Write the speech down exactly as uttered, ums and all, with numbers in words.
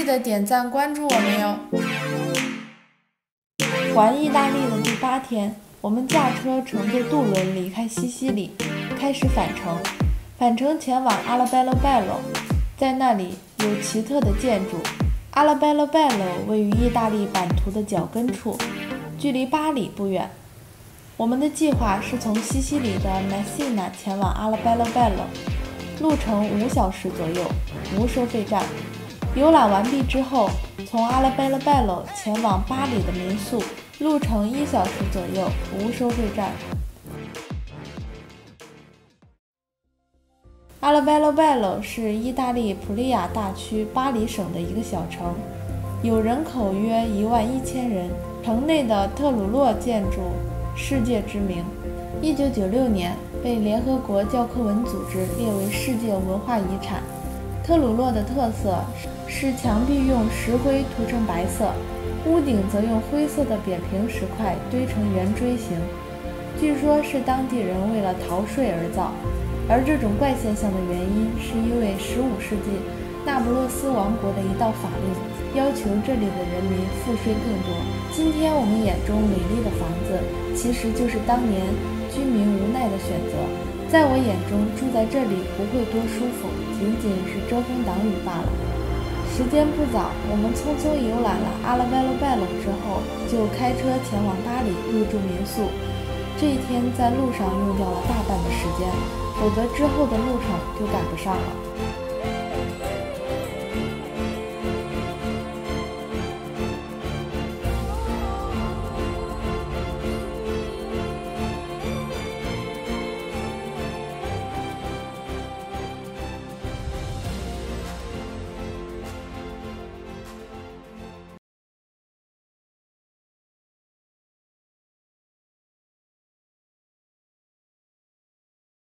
得点赞关注我们哟。环意大利的第八天，我们驾车乘坐渡轮离开西西里，开始返程。返程前往阿拉贝罗贝罗，在那里有奇特的建筑。阿拉贝罗贝罗位于意大利版图的脚跟处，距离巴黎不远。我们的计划是从西西里的 Messina 前往阿拉贝罗贝罗，路程五小时左右，无收费站。游览完毕之后，从阿拉贝罗贝罗前往巴黎的民宿，路程一小时左右，无收费站。阿拉贝罗贝罗是意大利普利亚大区巴黎省的一个小城，有人口约一万一千人。城内的特鲁洛建筑世界知名，一九九六年被联合国教科文组织列为世界文化遗产。特鲁洛的特色是墙壁用石灰涂成白色，屋顶则用灰色的扁平石块堆成圆锥形，据说是当地人为了逃税而造。而这种怪现象的原因是因为十五世纪那不勒斯王国的一道法令要求这里的人民赋税更多。今天我们眼中美丽的房子，其实就是当年居民无奈的选择。在我眼中，住在这里不会多舒服，仅仅是遮风挡雨罢了。时间不早，我们匆匆游览了阿拉贝罗贝罗之后，就开车前往巴黎入住民宿。这一天在路上用掉了大半的时间，否则之后的路程就赶不上了。